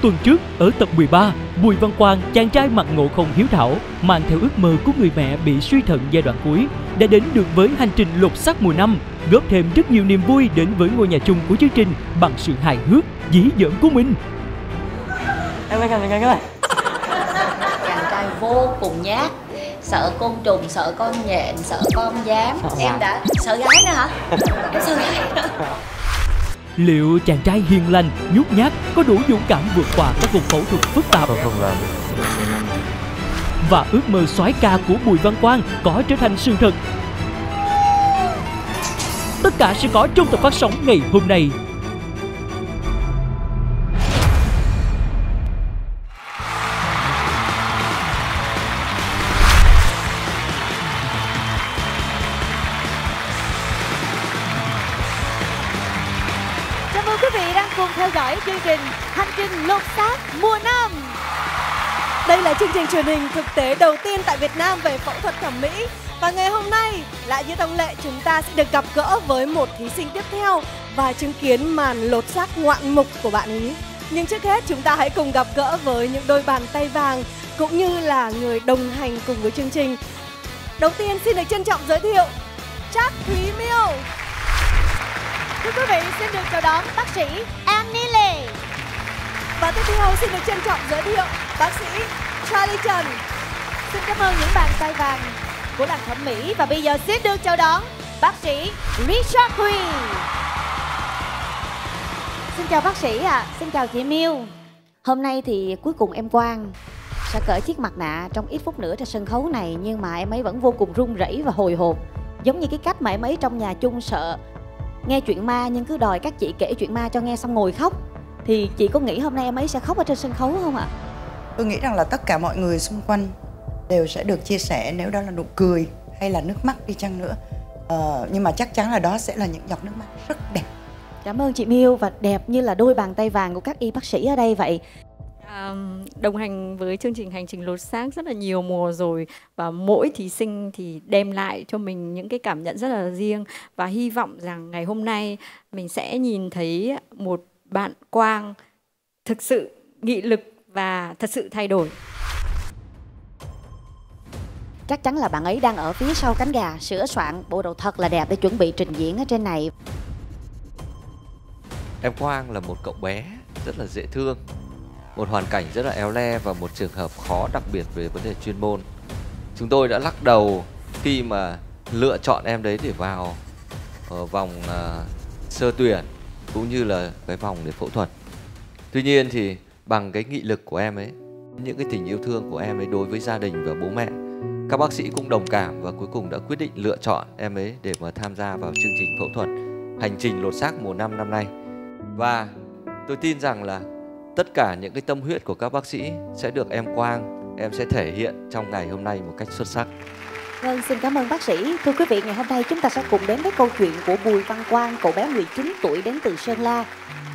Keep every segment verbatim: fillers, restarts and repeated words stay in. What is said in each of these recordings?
tuần trước, ở tập mười ba, Bùi Văn Quang, chàng trai mặt ngộ không hiếu thảo, mang theo ước mơ của người mẹ bị suy thận giai đoạn cuối, đã đến được với hành trình lột xác mùa năm, góp thêm rất nhiều niềm vui đến với ngôi nhà chung của chương trình bằng sự hài hước, dí dỏm của mình. Em ơi, chàng trai ơi. Chàng trai vô cùng nhát, sợ côn trùng, sợ con nhện, sợ con gián. Em đã sợ gái nữa hả? Em sợ gái nữa. Liệu chàng trai hiền lành, nhút nhát có đủ dũng cảm vượt qua các cuộc phẫu thuật phức tạp? Không làm. Và ước mơ soái ca của Bùi Văn Quang có trở thành sự thật? Tất cả sẽ có trong tập phát sóng ngày hôm nay. Chào mừng quý vị đang cùng theo dõi chương trình Hành trình lột xác mùa năm. Đây là chương trình truyền hình thực tế đầu tiên tại Việt Nam về phẫu thuật thẩm mỹ. Và ngày hôm nay, lại như thông lệ, chúng ta sẽ được gặp gỡ với một thí sinh tiếp theo và chứng kiến màn lột xác ngoạn mục của bạn ấy. Nhưng trước hết, chúng ta hãy cùng gặp gỡ với những đôi bàn tay vàng cũng như là người đồng hành cùng với chương trình. Đầu tiên xin được trân trọng giới thiệu Trác Thúy Miêu. Thưa quý vị, xin được chào đón bác sĩ Annie Lê. Và tiếp theo xin được trân trọng giới thiệu bác sĩ Charlie Trần. Xin cảm ơn những bàn tay vàng của làng thẩm mỹ. Và bây giờ xin được chào đón bác sĩ Richard Huy. Xin chào bác sĩ ạ, à. Xin chào chị Miêu. Hôm nay thì cuối cùng em Quang sẽ cởi chiếc mặt nạ trong ít phút nữa trên sân khấu này. Nhưng mà em ấy vẫn vô cùng run rẩy và hồi hộp. Giống như cái cách mà em ấy trong nhà chung sợ nghe chuyện ma nhưng cứ đòi các chị kể chuyện ma cho nghe xong ngồi khóc. Thì chị có nghĩ hôm nay em ấy sẽ khóc ở trên sân khấu không ạ? Tôi nghĩ rằng là tất cả mọi người xung quanh đều sẽ được chia sẻ nếu đó là nụ cười hay là nước mắt đi chăng nữa. Ờ, nhưng mà chắc chắn là đó sẽ là những giọt nước mắt rất đẹp. Cảm ơn chị Miêu, và đẹp như là đôi bàn tay vàng của các y bác sĩ ở đây vậy. À, đồng hành với chương trình Hành trình lột xác rất là nhiều mùa rồi, và mỗi thí sinh thì đem lại cho mình những cái cảm nhận rất là riêng, và hy vọng rằng ngày hôm nay mình sẽ nhìn thấy một bạn Quang thực sự nghị lực và thật sự thay đổi. Chắc chắn là bạn ấy đang ở phía sau cánh gà sửa soạn bộ đồ thật là đẹp để chuẩn bị trình diễn ở trên này. Em Quang là một cậu bé rất là dễ thương, một hoàn cảnh rất là éo le và một trường hợp khó đặc biệt về vấn đề chuyên môn. Chúng tôi đã lắc đầu khi mà lựa chọn em đấy để vào uh, vòng uh, sơ tuyển cũng như là cái vòng để phẫu thuật. Tuy nhiên thì bằng cái nghị lực của em ấy, những cái tình yêu thương của em ấy đối với gia đình và bố mẹ, các bác sĩ cũng đồng cảm và cuối cùng đã quyết định lựa chọn em ấy để mà tham gia vào chương trình phẫu thuật Hành trình lột xác mùa năm năm nay. Và tôi tin rằng là tất cả những cái tâm huyết của các bác sĩ sẽ được em Quang, em sẽ thể hiện trong ngày hôm nay một cách xuất sắc. Vâng, xin cảm ơn bác sĩ. Thưa quý vị, ngày hôm nay chúng ta sẽ cùng đến với câu chuyện của Bùi Văn Quang, cậu bé mười chín tuổi đến từ Sơn La.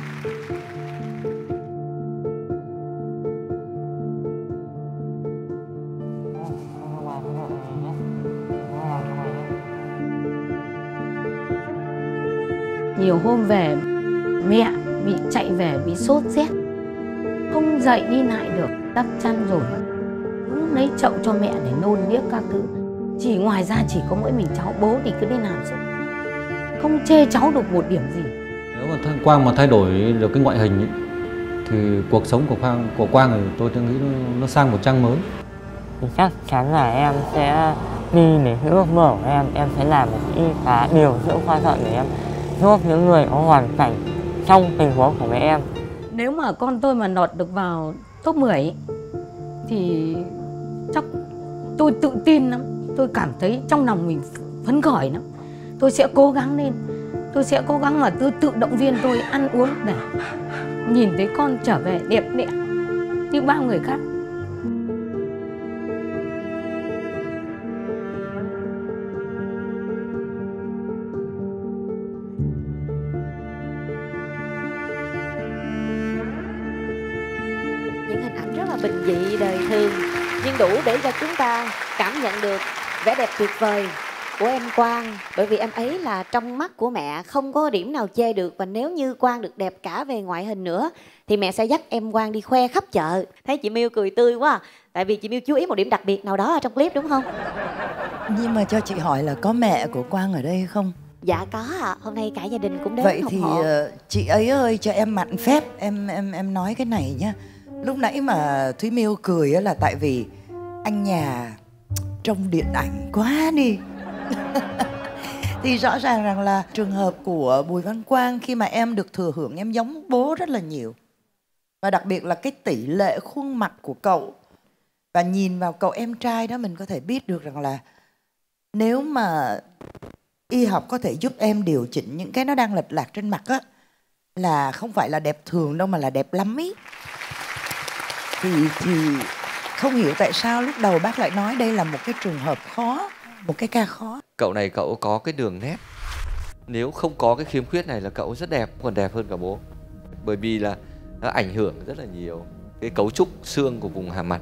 Nhiều hôm về mẹ bị chạy về bị sốt rét, không dậy đi lại được, đắp chăn rồi cứ lấy chậu cho mẹ để nôn niếc các thứ. Chỉ ngoài ra chỉ có mỗi mình cháu, bố thì cứ đi làm suốt, không chê cháu được một điểm gì. Nếu mà Quang mà thay đổi được cái ngoại hình ấy, thì cuộc sống của Quang của Quang thì tôi tôi nghĩ nó, nó sang một trang mới. Thì chắc chắn là em sẽ đi để ước mơ của em, em sẽ làm một y tá điều dưỡng khoa thận để em giúp những người có hoàn cảnh trong tình huống của mấy em. Nếu mà con tôi mà lọt được vào top mười ấy, thì chắc tôi tự tin lắm. Tôi cảm thấy trong lòng mình phấn khởi lắm. Tôi sẽ cố gắng lên. Tôi sẽ cố gắng mà tôi tự động viên tôi ăn uống để nhìn thấy con trở về đẹp đẽ như bao người khác. Những hình ảnh rất là bình dị, đời thường, nhưng đủ để cho chúng ta cảm nhận được vẻ đẹp tuyệt vời của em Quang, bởi vì em ấy là trong mắt của mẹ không có điểm nào chê được, và nếu như Quang được đẹp cả về ngoại hình nữa thì mẹ sẽ dắt em Quang đi khoe khắp chợ. Thấy chị Miu cười tươi quá à. Tại vì chị Miu chú ý một điểm đặc biệt nào đó ở trong clip đúng không? Nhưng mà cho chị hỏi là có mẹ của Quang ở đây không? Dạ có ạ, à. Hôm nay cả gia đình cũng đến Vậy ủng thì hộ. uh, chị ấy ơi, cho em mạn phép em em em nói cái này nhá. Lúc nãy mà Thúy Miu cười là tại vì anh nhà trông điện ảnh quá đi. Thì rõ ràng rằng là trường hợp của Bùi Văn Quang khi mà em được thừa hưởng, em giống bố rất là nhiều. Và đặc biệt là cái tỷ lệ khuôn mặt của cậu. Và nhìn vào cậu em trai đó mình có thể biết được rằng là nếu mà y học có thể giúp em điều chỉnh những cái nó đang lệch lạc trên mặt á, là không phải là đẹp thường đâu mà là đẹp lắm ý. Thì, thì không hiểu tại sao lúc đầu bác lại nói đây là một cái trường hợp khó, một cái ca khó. Cậu này cậu có cái đường nét. Nếu không có cái khiếm khuyết này là cậu rất đẹp, còn đẹp hơn cả bố. Bởi vì là nó ảnh hưởng rất là nhiều cái cấu trúc xương của vùng hàm mặt.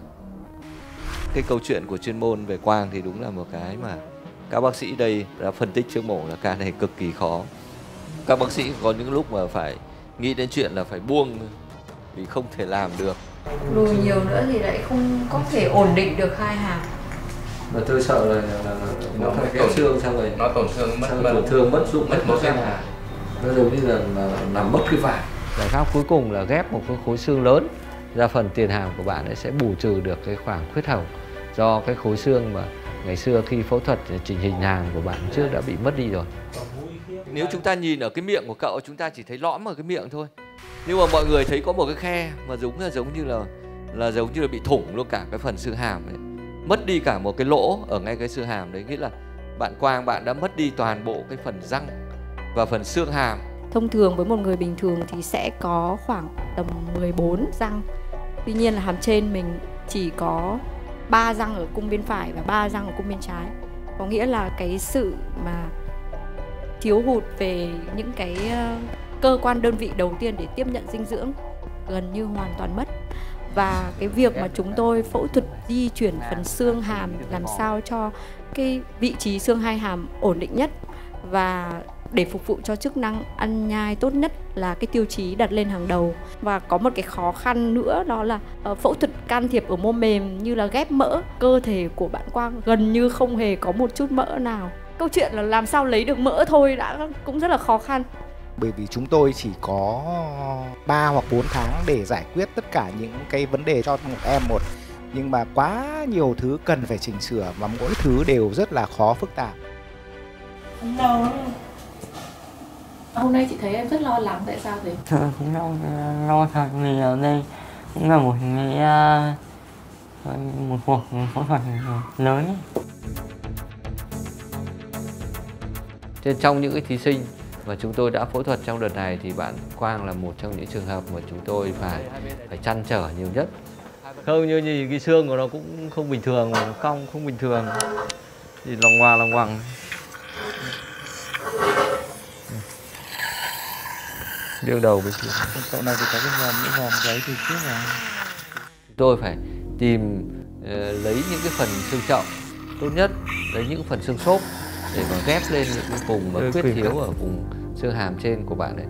Cái câu chuyện của chuyên môn về Quang thì đúng là một cái mà các bác sĩ đây đã phân tích trước mổ là ca này cực kỳ khó. Các bác sĩ có những lúc mà phải nghĩ đến chuyện là phải buông vì không thể làm được. Lùi nhiều nữa thì lại không có thể ổn định được hai hàm. Mà tôi sợ là, là, là nó phải ghép xương xong rồi nó tổn thương mất tổn thương mất dụng mất một cái hàm. Nó giống như là, là làm mất cái vải. Giải pháp cuối cùng là ghép một cái khối xương lớn ra phần tiền hàm của bạn ấy sẽ bù trừ được cái khoảng khuyết hồng do cái khối xương mà ngày xưa khi phẫu thuật chỉnh hình hàm của bạn trước đã bị mất đi rồi. Nếu chúng ta nhìn ở cái miệng của cậu, chúng ta chỉ thấy lõm ở cái miệng thôi. Nhưng mà mọi người thấy có một cái khe mà giống là giống như là là giống như là bị thủng luôn cả cái phần xương hàm ấy. Mất đi cả một cái lỗ ở ngay cái xương hàm đấy, nghĩa là bạn Quang bạn đã mất đi toàn bộ cái phần răng và phần xương hàm. Thông thường với một người bình thường thì sẽ có khoảng tầm mười bốn răng. Tuy nhiên là hàm trên mình chỉ có ba răng ở cung bên phải và ba răng ở cung bên trái. Có nghĩa là cái sự mà thiếu hụt về những cái cơ quan đơn vị đầu tiên để tiếp nhận dinh dưỡng gần như hoàn toàn mất. Và cái việc mà chúng tôi phẫu thuật di chuyển phần xương hàm làm sao cho cái vị trí xương hai hàm ổn định nhất và để phục vụ cho chức năng ăn nhai tốt nhất là cái tiêu chí đặt lên hàng đầu. Và có một cái khó khăn nữa đó là uh, phẫu thuật can thiệp ở mô mềm như là ghép mỡ. Cơ thể của bạn Quang gần như không hề có một chút mỡ nào. Câu chuyện là làm sao lấy được mỡ thôi đã cũng rất là khó khăn. Bởi vì chúng tôi chỉ có ba hoặc bốn tháng để giải quyết tất cả những cái vấn đề cho một em một. Nhưng mà quá nhiều thứ cần phải chỉnh sửa và mỗi thứ đều rất là khó phức tạp. Lo Hôm nay chị thấy em rất lo lắng, tại sao thế? Trời, cũng lo, lo thật nhiều đây. Cũng là một cái một cuộc phẫu thuật lớn. Trên trong những cái thí sinh mà chúng tôi đã phẫu thuật trong đợt này thì bạn Quang là một trong những trường hợp mà chúng tôi phải phải trăn trở nhiều nhất. Không như nhìn cái xương của nó cũng không bình thường, cong không bình thường, thì lòng ngoằng lòng ngoằng. Đương đầu với chị. Cậu này thì có cái vòm, những vòm giấy từ trước rồi. Tôi phải tìm uh, lấy những cái phần xương chậu tốt nhất, lấy những phần xương xốp để mà ghép lên những cái vùng mà khuyết thiếu ở vùng xương hàm trên của bạn ấy.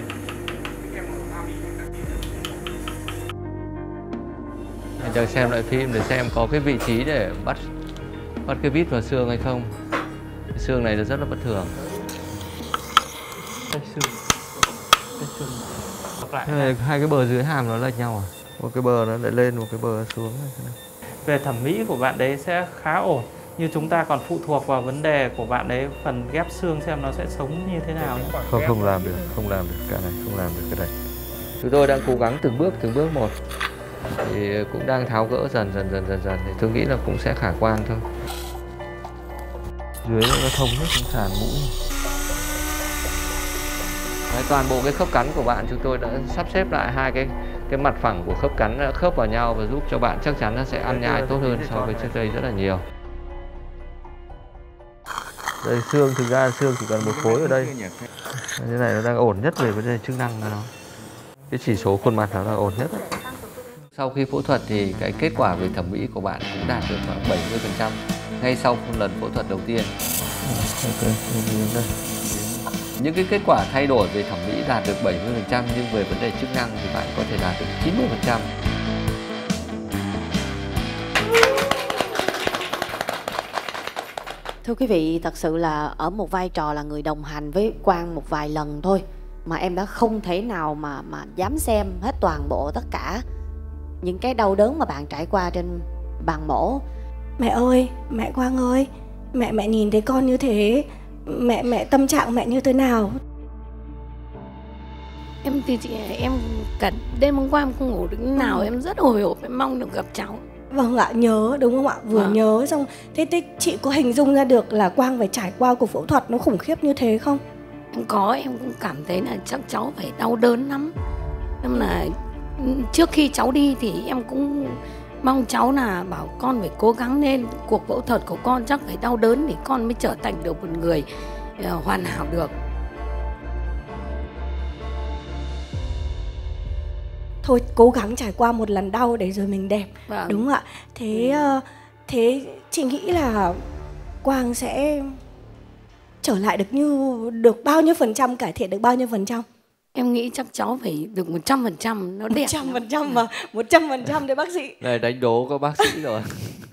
Anh đang xem lại phim để xem có cái vị trí để bắt bắt cái vít vào xương hay không. Cái xương này nó rất là bất thường. Hai, hai cái bờ dưới hàm nó lệch nhau à? Một cái bờ nó lại lên, một cái bờ xuống. Về thẩm mỹ của bạn đấy sẽ khá ổn. Như chúng ta còn phụ thuộc vào vấn đề của bạn đấy, phần ghép xương xem nó sẽ sống như thế nào. Không, không làm được, không làm được cái này, không làm được cái này. Chúng tôi đang cố gắng từng bước, từng bước một. Thì cũng đang tháo gỡ dần dần dần dần dần. Thì tôi nghĩ là cũng sẽ khả quan thôi. Dưới nó thông hết trong sàn mũi. Đấy, toàn bộ cái khớp cắn của bạn chúng tôi đã sắp xếp lại hai cái cái mặt phẳng của khớp cắn đã khớp vào nhau và giúp cho bạn chắc chắn nó sẽ ăn nhai tốt hơn so với trước đây rất là nhiều. Đây xương, thực ra xương chỉ cần một khối ở đây. Thế này nó đang ổn nhất về vấn đề chức năng của nó. Cái chỉ số khuôn mặt nó là ổn nhất. Sau khi phẫu thuật thì cái kết quả về thẩm mỹ của bạn cũng đạt được khoảng bảy mươi phần trăm ngay sau lần phẫu thuật đầu tiên. Những cái kết quả thay đổi về thẩm mỹ đạt được bảy mươi phần trăm, nhưng về vấn đề chức năng thì bạn có thể đạt được chín mươi phần trăm. Thưa quý vị, thật sự là ở một vai trò là người đồng hành với Quang một vài lần thôi mà em đã không thể nào mà mà dám xem hết toàn bộ tất cả những cái đau đớn mà bạn trải qua trên bàn mổ. Mẹ ơi, mẹ Quang ơi, mẹ mẹ nhìn thấy con như thế, mẹ mẹ tâm trạng mẹ như thế nào? Em thì chị em cả đêm hôm qua em không ngủ được nào, ừ. Em rất hồi hộp, em mong được gặp cháu. Vâng ạ, nhớ đúng không ạ? Vừa à. nhớ xong thế, thế chị có hình dung ra được là Quang phải trải qua cuộc phẫu thuật nó khủng khiếp như thế không? Em có, em cũng cảm thấy là chắc cháu phải đau đớn lắm. Nhưng là trước khi cháu đi thì em cũng mong cháu là bảo con phải cố gắng lên, cuộc phẫu thuật của con chắc phải đau đớn để con mới trở thành được một người uh, hoàn hảo được. Thôi cố gắng trải qua một lần đau để rồi mình đẹp. Vâng. Đúng ạ. Thế uh, thế chị nghĩ là Quang sẽ trở lại được như được bao nhiêu phần trăm, cải thiện được bao nhiêu phần trăm? Em nghĩ chắc cháu phải được một trăm phần trăm, nó đẹp. một trăm phần trăm mà, một trăm phần trăm đấy bác sĩ. Này đánh đố có bác sĩ rồi.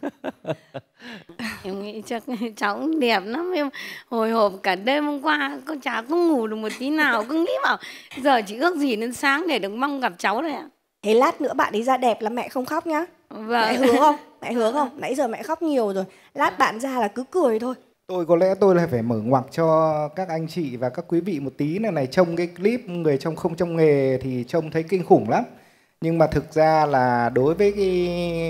Em nghĩ chắc cháu cũng đẹp lắm. Em hồi hộp cả đêm hôm qua, con chả không ngủ được một tí nào. Cứ nghĩ bảo giờ chỉ ước gì đến sáng để được mong gặp cháu này ạ. Thế lát nữa bạn ấy ra đẹp là mẹ không khóc nhá. Vâng. Mẹ hứa không? Mẹ hứa không? Nãy giờ mẹ khóc nhiều rồi. Lát bạn ra là cứ cười thôi. Tôi có lẽ tôi lại phải mở ngoặc cho các anh chị và các quý vị một tí này này. Trông cái clip người trong không trong nghề thì trông thấy kinh khủng lắm. Nhưng mà thực ra là đối với cái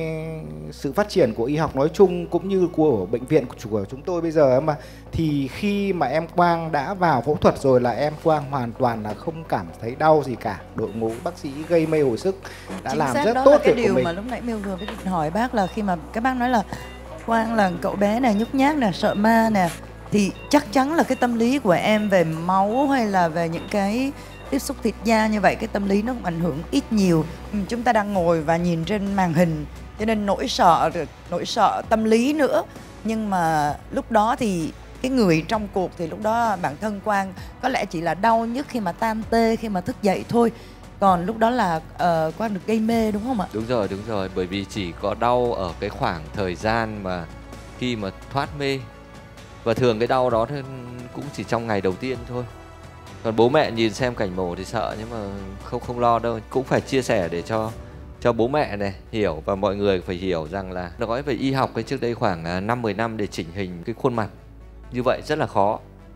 sự phát triển của y học nói chung cũng như của bệnh viện của chúng tôi bây giờ mà, thì khi mà em Quang đã vào phẫu thuật rồi là em Quang hoàn toàn là không cảm thấy đau gì cả. Đội ngũ bác sĩ gây mê hồi sức đã chính làm xác, rất đó tốt là cái việc điều của mình. mà lúc nãy Miu vừa mới định hỏi bác là khi mà các bác nói là Quang là cậu bé này nhút nhát nè, sợ ma nè, thì chắc chắn là cái tâm lý của em về máu hay là về những cái tiếp xúc thịt da như vậy, cái tâm lý nó cũng ảnh hưởng ít nhiều. Ừ, chúng ta đang ngồi và nhìn trên màn hình cho nên nỗi sợ, nỗi sợ tâm lý nữa. Nhưng mà lúc đó thì cái người trong cuộc thì lúc đó bản thân Quang có lẽ chỉ là đau nhất khi mà tan tê, khi mà thức dậy thôi. Còn lúc đó là uh, Quang được gây mê đúng không ạ? Đúng rồi, đúng rồi. Bởi vì chỉ có đau ở cái khoảng thời gian mà khi mà thoát mê. Và thường cái đau đó cũng chỉ trong ngày đầu tiên thôi. Còn bố mẹ nhìn xem cảnh mổ thì sợ, nhưng mà không không lo đâu. Cũng phải chia sẻ để cho cho bố mẹ này hiểu, và mọi người phải hiểu rằng là nói về y học cái trước đây khoảng năm mười năm để chỉnh hình cái khuôn mặt như vậy rất là khó.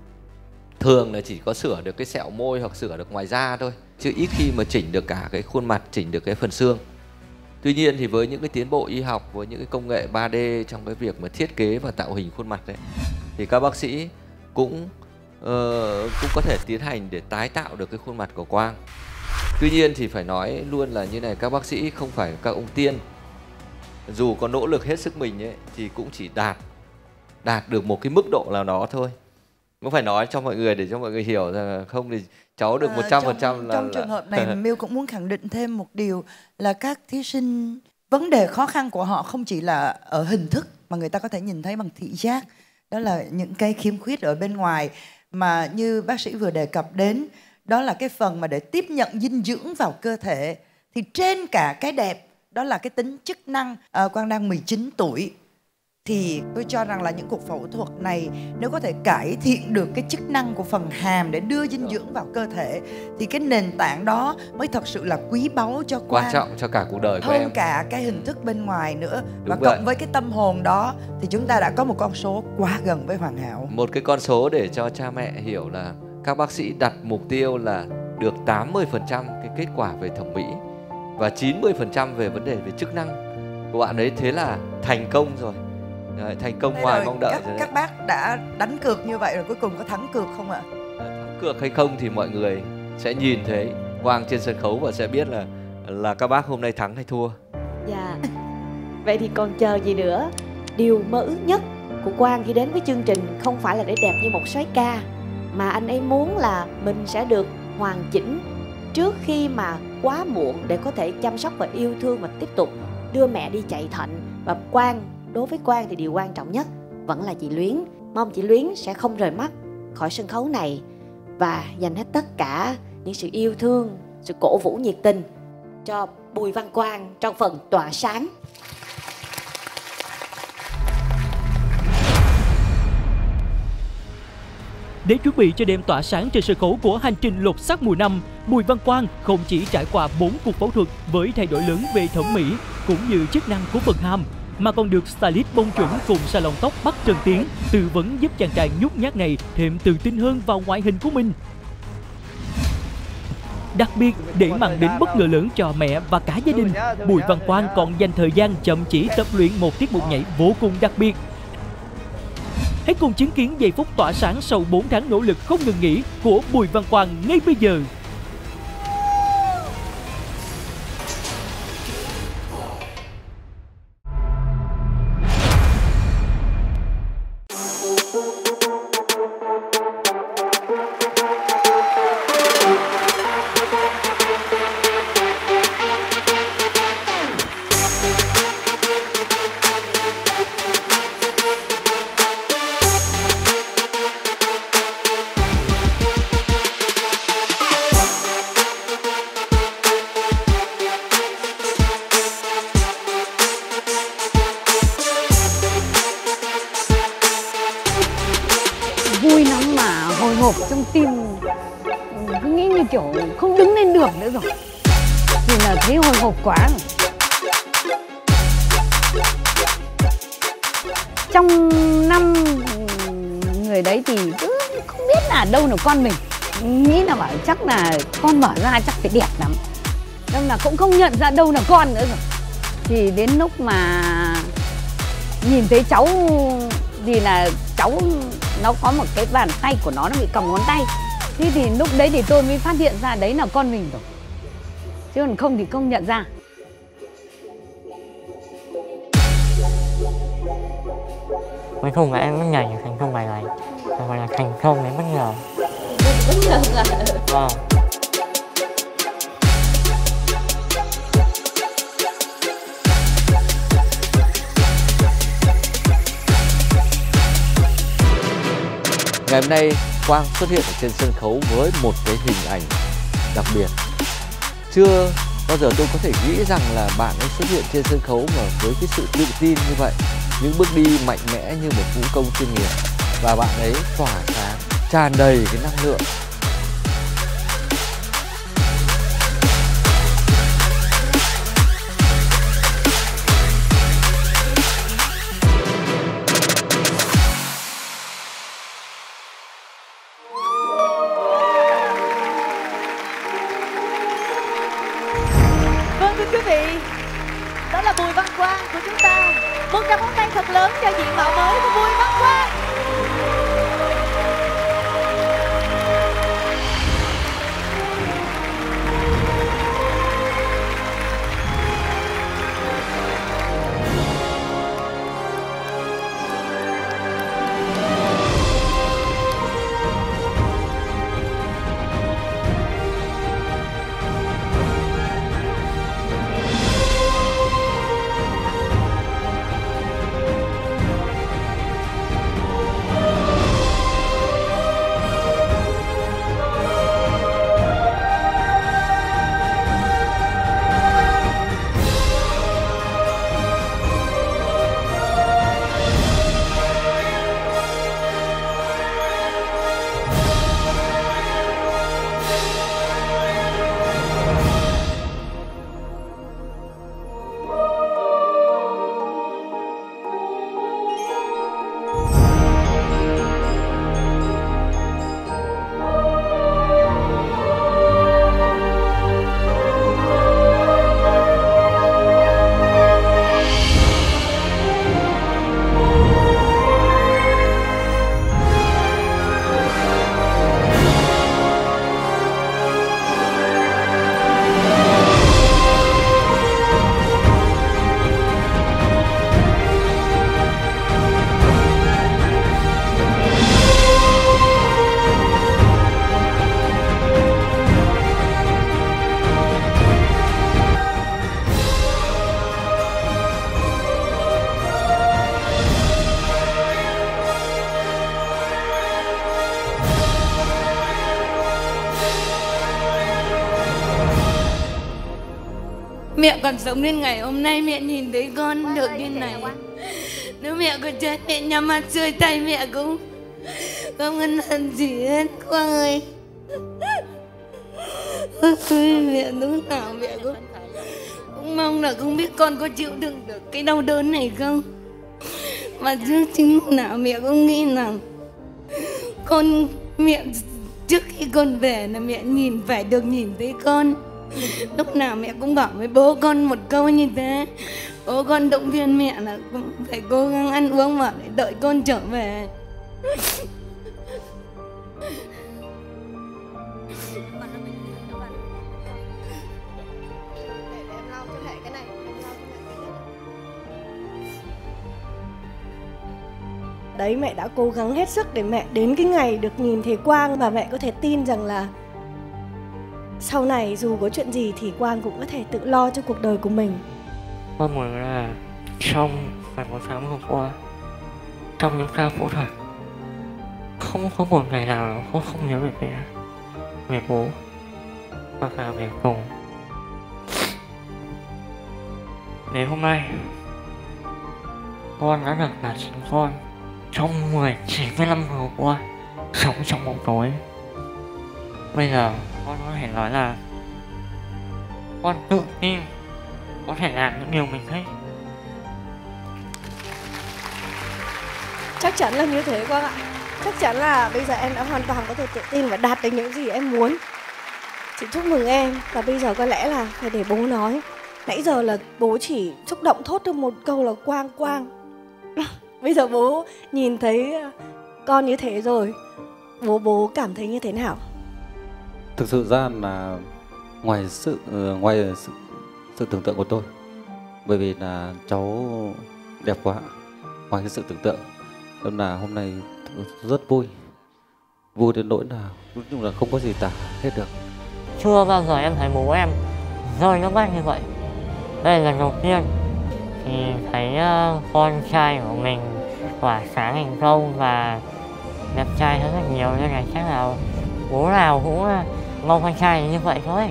Thường là chỉ có sửa được cái sẹo môi hoặc sửa được ngoài da thôi, chứ ít khi mà chỉnh được cả cái khuôn mặt, chỉnh được cái phần xương. Tuy nhiên thì với những cái tiến bộ y học, với những cái công nghệ ba D trong cái việc mà thiết kế và tạo hình khuôn mặt đấy, thì các bác sĩ cũng uh, cũng có thể tiến hành để tái tạo được cái khuôn mặt của Quang. Tuy nhiên thì phải nói luôn là như này, các bác sĩ không phải các ông tiên. Dù có nỗ lực hết sức mình ấy, thì cũng chỉ đạt đạt được một cái mức độ nào đó thôi. Cũng phải nói cho mọi người để cho mọi người hiểu rằng là không thì cháu được một trăm phần trăm là... Trong trường hợp này Miu cũng muốn khẳng định thêm một điều là các thí sinh, vấn đề khó khăn của họ không chỉ là ở hình thức mà người ta có thể nhìn thấy bằng thị giác. Đó là những cái khiếm khuyết ở bên ngoài mà như bác sĩ vừa đề cập đến. Đó là cái phần mà để tiếp nhận dinh dưỡng vào cơ thể. Thì trên cả cái đẹp, đó là cái tính chức năng. à, Quang đang mười chín tuổi. Thì tôi cho rằng là những cuộc phẫu thuật này nếu có thể cải thiện được cái chức năng của phần hàm để đưa dinh dưỡng vào cơ thể, thì cái nền tảng đó mới thật sự là quý báu cho Quang. Quan trọng cho cả cuộc đời của hơn em. cả cái hình thức bên ngoài nữa. Đúng và vậy. cộng với cái tâm hồn đó thì chúng ta đã có một con số quá gần với hoàn hảo. Một cái con số để cho cha mẹ hiểu là các bác sĩ đặt mục tiêu là được tám mươi phần trăm cái kết quả về thẩm mỹ và chín mươi phần trăm về vấn đề về chức năng của bạn ấy, thế là thành công rồi. Đấy, thành công Thế ngoài rồi, mong đợi các, rồi đấy. các bác đã đánh cược như vậy rồi, cuối cùng có thắng cược không ạ? Thắng cược hay không thì mọi người sẽ nhìn thấy Quang trên sân khấu và sẽ biết là là các bác hôm nay thắng hay thua. Dạ. Vậy thì còn chờ gì nữa? Điều mơ ước nhất của Quang khi đến với chương trình không phải là để đẹp như một soái ca, mà anh ấy muốn là mình sẽ được hoàn chỉnh trước khi mà quá muộn để có thể chăm sóc và yêu thương và tiếp tục đưa mẹ đi chạy thận. Và Quang, đối với Quang thì điều quan trọng nhất vẫn là chị Luyến. Mong chị Luyến sẽ không rời mắt khỏi sân khấu này và dành hết tất cả những sự yêu thương, sự cổ vũ nhiệt tình cho Bùi Văn Quang trong phần tỏa sáng. Để chuẩn bị cho đêm tỏa sáng trên sân khấu của hành trình lột xác mùa năm, Bùi Văn Quang không chỉ trải qua bốn cuộc phẫu thuật với thay đổi lớn về thẩm mỹ cũng như chức năng của phần hàm, mà còn được stylist bông chuẩn cùng salon tóc Bắc Trần Tiến tư vấn giúp chàng trai nhút nhát này thêm tự tin hơn vào ngoại hình của mình. Đặc biệt, để mang đến bất ngờ lớn cho mẹ và cả gia đình, Bùi Văn Quang còn dành thời gian chăm chỉ tập luyện một tiết mục nhảy vô cùng đặc biệt. Hãy cùng chứng kiến giây phút tỏa sáng sau bốn tháng nỗ lực không ngừng nghỉ của Bùi Văn Quang ngay bây giờ. Vui lắm mà hồi hộp trong tim, cứ nghĩ như kiểu không đứng lên được nữa rồi, thì là thấy hồi hộp quá. Trong năm người đấy thì cứ không biết là đâu là con mình, nghĩ là bảo chắc là con mở ra chắc phải đẹp lắm, nên là cũng không nhận ra đâu là con nữa rồi. Thì đến lúc mà nhìn thấy cháu thì là cháu nó có một cái bàn tay của nó nó bị còng ngón tay. Thế thì lúc đấy thì tôi mới phát hiện ra đấy là con mình rồi, chứ còn không thì không nhận ra. Cuối cùng là em mới nhảy thành công bài này, gọi là thành công đến bất ngờ. Bất ngờ à? Vâng. Ngày hôm nay Quang xuất hiện ở trên sân khấu với một cái hình ảnh đặc biệt. Chưa bao giờ tôi có thể nghĩ rằng là bạn ấy xuất hiện trên sân khấu mà với cái sự tự tin như vậy, những bước đi mạnh mẽ như một vũ công chuyên nghiệp, và bạn ấy tỏa sáng, tràn đầy cái năng lượng. Vâng, thưa quý vị, đó là Bùi Văn Quang của chúng ta. Một tràng pháo tay thật lớn cho diện mạo mới của Bùi Văn Quang. Mẹ còn sống đến ngày hôm nay, mẹ nhìn thấy con được như này. Nếu mẹ có chết, mẹ nhắm mắt chơi tay mẹ cũng không ân hận gì hết Quang ơi. Mẹ lúc nào mẹ cũng, cũng mong là không biết con có chịu đựng được cái đau đớn này không. Mà trước chính nào mẹ cũng nghĩ là con, mẹ trước khi con về là mẹ nhìn phải được nhìn thấy con. Lúc nào mẹ cũng bảo với bố con một câu như thế. Bố con động viên mẹ là cũng phải cố gắng ăn uống và để đợi con trở về. Đấy, mẹ đã cố gắng hết sức để mẹ đến cái ngày được nhìn thấy Quang. Và mẹ có thể tin rằng là sau này dù có chuyện gì thì Quang cũng có thể tự lo cho cuộc đời của mình. Con muốn là trong vài một tháng vừa qua, trong những ca phẫu thuật, không có một ngày nào con không nhớ về mẹ, về bố và cả về cùng. Đến hôm nay, con đã được là chính con trong mười chín năm vừa qua sống trong bóng tối. Bây giờ con có thể nói là con tự tin có thể làm những điều mình thích. Chắc chắn là như thế Quang ạ. Chắc chắn là bây giờ em đã hoàn toàn có thể tự tin và đạt được những gì em muốn. Chị chúc mừng em. Và bây giờ có lẽ là phải để bố nói. Nãy giờ là bố chỉ xúc động thốt được một câu là Quang Quang. Bây giờ bố nhìn thấy con như thế rồi, bố bố cảm thấy như thế nào? Thực sự ra là ngoài sự ngoài sự, sự tưởng tượng của tôi, bởi vì là cháu đẹp quá, ngoài cái sự tưởng tượng, nên là hôm nay rất vui, vui đến nỗi là nói chung là không có gì tả hết được. Chưa bao giờ em thấy bố em rơi nước mắt như vậy. Đây là lần đầu tiên thì thấy uh, con trai của mình tỏa sáng thành công và đẹp trai hơn rất nhiều, nên là chắc là bố nào cũng uh, mong con trai như vậy thôi.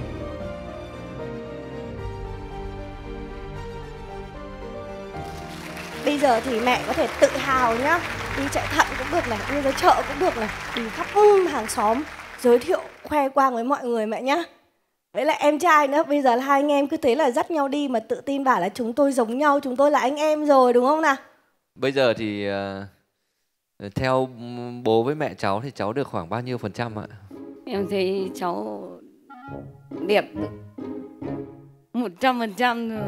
Bây giờ thì mẹ có thể tự hào nhá, đi chạy thận cũng được này, đi ra chợ cũng được này, đi khắp hàng xóm giới thiệu khoe Quang với mọi người mẹ nhá. Với lại em trai nữa, bây giờ là hai anh em cứ thế là dắt nhau đi mà tự tin bảo là chúng tôi giống nhau, chúng tôi là anh em rồi, đúng không nào? Bây giờ thì uh, theo bố với mẹ cháu thì cháu được khoảng bao nhiêu phần trăm ạ? Em thấy cháu đẹp một trăm phần trăm rồi.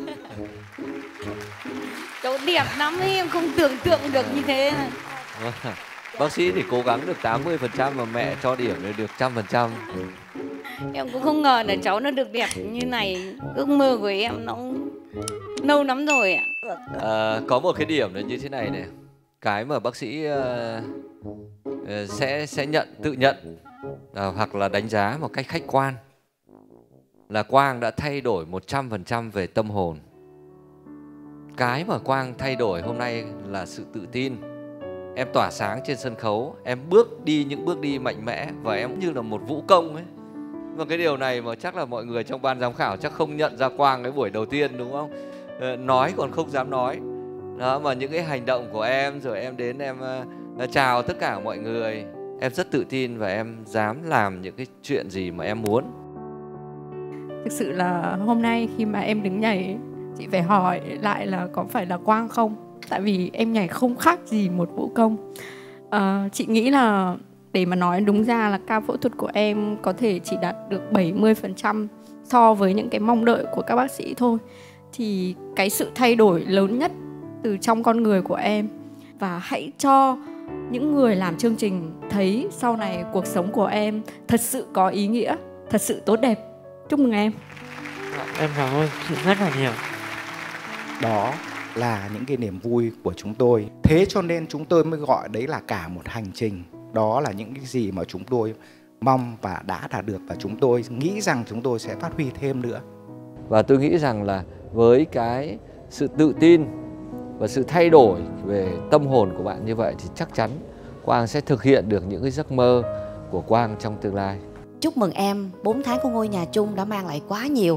Cháu đẹp lắm ấy, em không tưởng tượng được như thế này. Bác sĩ thì cố gắng được tám mươi phần trăm mà mẹ cho điểm được một trăm phần trăm. Em cũng không ngờ là cháu nó được đẹp như này. Ước mơ của em nó lâu lắm rồi ạ. À, có một cái điểm là như thế này này. Cái mà bác sĩ uh, uh, sẽ sẽ nhận tự nhận uh, hoặc là đánh giá một cách khách quan là Quang đã thay đổi một trăm phần trăm về tâm hồn. Cái mà Quang thay đổi hôm nay là sự tự tin. Em tỏa sáng trên sân khấu, em bước đi những bước đi mạnh mẽ và em như là một vũ công ấy. Và cái điều này mà chắc là mọi người trong ban giám khảo chắc không nhận ra Quang cái buổi đầu tiên, đúng không? Ờ, nói còn không dám nói. Đó, mà những cái hành động của em, rồi em đến em uh, chào tất cả mọi người, em rất tự tin và em dám làm những cái chuyện gì mà em muốn. Thực sự là hôm nay khi mà em đứng nhảy, chị phải hỏi lại là có phải là Quang không? Tại vì em nhảy không khác gì một vũ công. À, chị nghĩ là để mà nói đúng ra là ca phẫu thuật của em có thể chỉ đạt được bảy mươi phần trăm so với những cái mong đợi của các bác sĩ thôi. Thì cái sự thay đổi lớn nhất từ trong con người của em, và hãy cho những người làm chương trình thấy sau này cuộc sống của em thật sự có ý nghĩa, thật sự tốt đẹp. Chúc mừng em. Em cảm ơn chị rất là nhiều. Đó là những cái niềm vui của chúng tôi. Thế cho nên chúng tôi mới gọi đấy là cả một hành trình. Đó là những cái gì mà chúng tôi mong và đã đạt được, và chúng tôi nghĩ rằng chúng tôi sẽ phát huy thêm nữa. Và tôi nghĩ rằng là với cái sự tự tin và sự thay đổi về tâm hồn của bạn như vậy thì chắc chắn Quang sẽ thực hiện được những cái giấc mơ của Quang trong tương lai. Chúc mừng em, bốn tháng của ngôi nhà chung đã mang lại quá nhiều.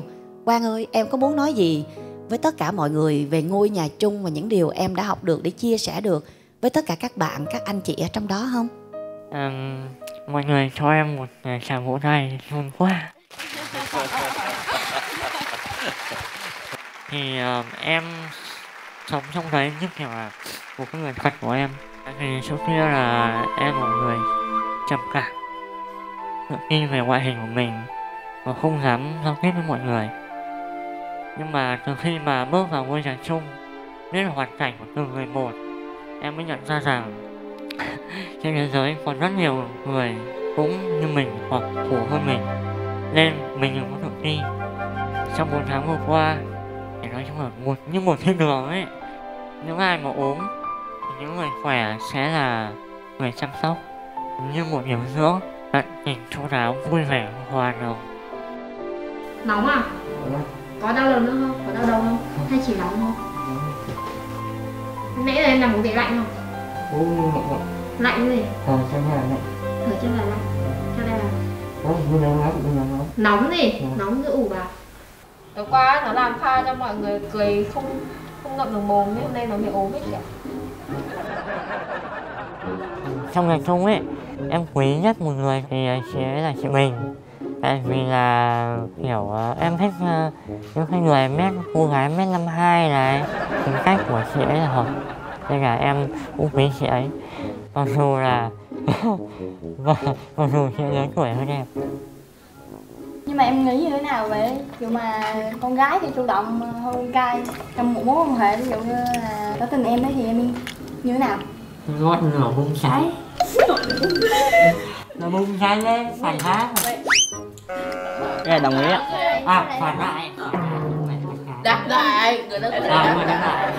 Quang ơi, em có muốn nói gì với tất cả mọi người về ngôi nhà chung và những điều em đã học được để chia sẻ được với tất cả các bạn, các anh chị ở trong đó không? À, mọi người cho em một tràng vỗ tay vui quá. Thì uh, em sống trong đấy như kiểu là một cái người thật của em. Vì trước kia là em là một người trầm cảm, tự tin về ngoại hình của mình và không dám giao tiếp với mọi người. Nhưng mà từ khi mà bước vào ngôi nhà chung, biết là hoàn cảnh của từng người một, em mới nhận ra rằng trên thế giới còn rất nhiều người cũng như mình hoặc khổ hơn mình, nên mình đừng có tự ti. Trong bốn tháng vừa qua, để nói chung là một như một thiên đường ấy, những ai mà ốm, những người khỏe sẽ là người chăm sóc, như một điều dưỡng tận tình chu đáo, vui vẻ, hòa đồng. Nóng à? Có đau đầu nữa không? Có đau đầu không? Hay chỉ nóng thôi? Nãy là em nằm có bị lạnh không? Lạnh gì? Ờ, chân là lạnh. Thở chân là lạnh. Cho đây là nóng gì? Nóng giữ ủ vào. Tối qua nó làm pha cho mọi người cười không không ngậm được mồm, hôm nay nó bị ốm hết kìa. Trong nhà chung ấy, em quý nhất một người thì chị ấy là chị Bình. Tại vì là kiểu em thích uh, những cái người mét, cô gái mét năm hai này, tính cách của chị ấy là hợp, nên là em cũng quý chị ấy. Mặc dù là mặc dù chị ấy lớn tuổi hơn em. Nhưng mà em nghĩ như thế nào vậy? Kiểu mà con gái thì chủ động hơn con trai trong một mối quan hệ, ví dụ như là có tình em ấy thì em như thế nào? Ngọn lửa bùng cháy. Nó bùng cháy lên, phản kháng. Cái này đồng ý ạ. À, phản lại. Đáp lại, người ta phải đáp lại.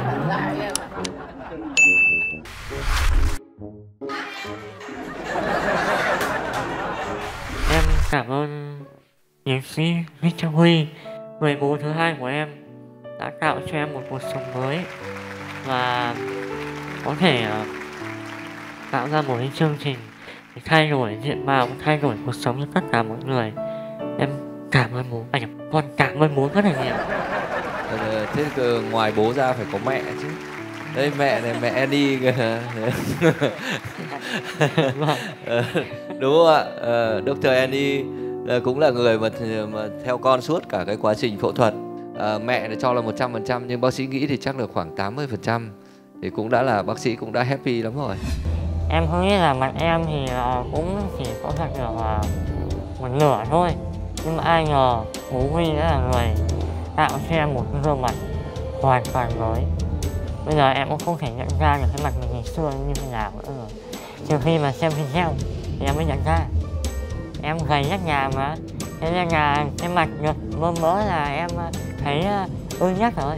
Em cảm ơn nghệ sĩ Victor Huy, người bố thứ hai của em, đã tạo cho em một cuộc sống mới và có thể uh, tạo ra một cái chương trình để thay đổi diện mạo, thay đổi cuộc sống cho tất cả mọi người. Em cảm ơn bố, anh à, con cảm ơn bố rất là nhiều. Ờ, thế uh, ngoài bố ra phải có mẹ chứ. Đây mẹ này, mẹ Annie kìa. ờ, đúng không ạ? Ờ, doctor Annie là cũng là người mà, mà theo con suốt cả cái quá trình phẫu thuật. À, mẹ đã cho là một trăm phần trăm nhưng bác sĩ nghĩ thì chắc là khoảng tám mươi phần trăm, thì cũng đã là bác sĩ cũng đã happy lắm rồi. Em không nghĩ là mặt em thì cũng chỉ có thật được một nửa thôi, nhưng mà ai ngờ bố Huy đã là người tạo cho em một cái gương mặt hoàn toàn mới. Bây giờ em cũng không thể nhận ra được cái mặt mình ngày xưa như thế nào nữa rồi, trừ khi mà xem video thì em mới nhận ra. Em gầy nhất nhà mà, thế nên là cái mặt được mơ mỡ là em thấy ưng nhất rồi.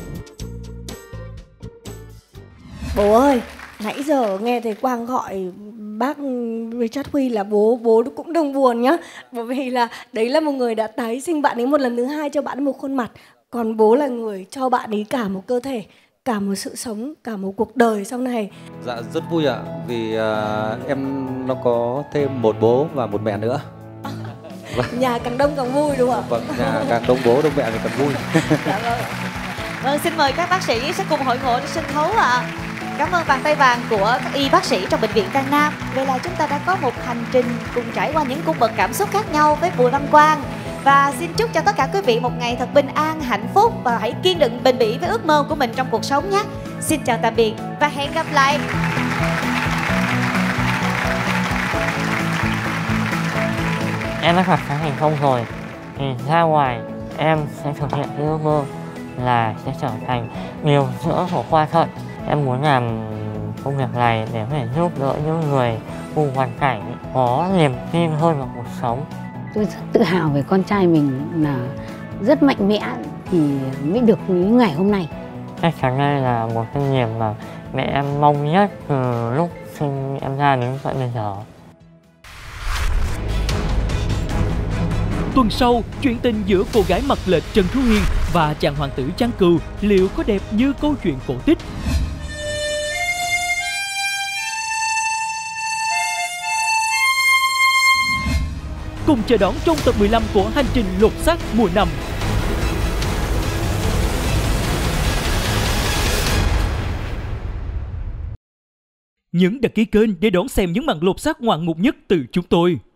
Bố ơi, nãy giờ nghe thầy Quang gọi bác Richard Huy là bố, bố cũng đừng buồn nhá. Bởi vì là đấy là một người đã tái sinh bạn ấy một lần thứ hai, cho bạn ấy một khuôn mặt. Còn bố là người cho bạn ấy cả một cơ thể, cả một sự sống, cả một cuộc đời sau này. Dạ rất vui ạ, vì uh, em nó có thêm một bố và một mẹ nữa. Nhà càng đông càng vui đúng không ạ? Vâng, nhà càng đông bố đông mẹ thì càng vui. Dạ vâng. Vâng, xin mời các bác sĩ sẽ cùng hội ngộ trên sân khấu ạ. À. Cảm ơn bàn tay vàng của các y bác sĩ trong bệnh viện Can Nam. Vậy là chúng ta đã có một hành trình cùng trải qua những cung bậc cảm xúc khác nhau với Bùi Văn Quang. Và xin chúc cho tất cả quý vị một ngày thật bình an, hạnh phúc và hãy kiên định bền bỉ với ước mơ của mình trong cuộc sống nhé. Xin chào tạm biệt và hẹn gặp lại. Em đã thật sự thành công rồi, thì ra ngoài em sẽ thực hiện ước mơ là sẽ trở thành điều dưỡng của khoa thận. Em muốn làm công việc này để có thể giúp đỡ những người cùng hoàn cảnh có niềm tin hơn vào cuộc sống. Tôi rất tự hào về con trai mình là rất mạnh mẽ thì mới được những ngày hôm nay. Chắc chắn đây là một cái niềm mà mẹ em mong nhất từ lúc sinh em ra đến tận bây giờ. Tuần sau, chuyện tình giữa cô gái mặc lệch Trần Thu Hiền và chàng hoàng tử Trang Cừu liệu có đẹp như câu chuyện cổ tích? Cùng chờ đón trong tập mười lăm của Hành trình lột xác mùa năm. Nhấn đăng ký kênh để đón xem những màn lột xác ngoạn mục nhất từ chúng tôi.